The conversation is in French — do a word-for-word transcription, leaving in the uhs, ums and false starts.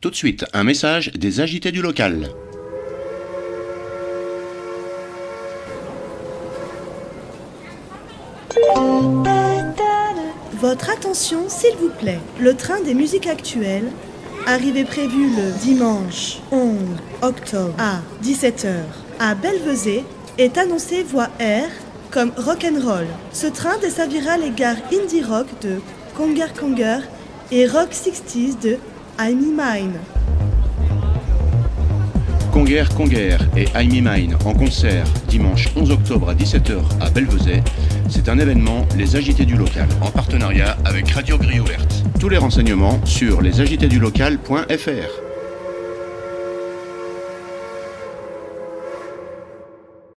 tout de suite un message des agités du local. Votre attention, s'il vous plaît. Le train des musiques actuelles, arrivée prévue le dimanche onze octobre à dix-sept heures à Belvezet, est annoncé voie R comme rock'n'roll. Ce train desservira les gares indie rock de Conger Conger et rock soixante de I'm In Mine. Conger Conger et I'm In Mine en concert dimanche onze octobre à dix-sept heures à Belvezet. C'est un événement Les Agités du Local en partenariat avec Radio Grille Ouverte. Tous les renseignements sur lesagités du local point f r.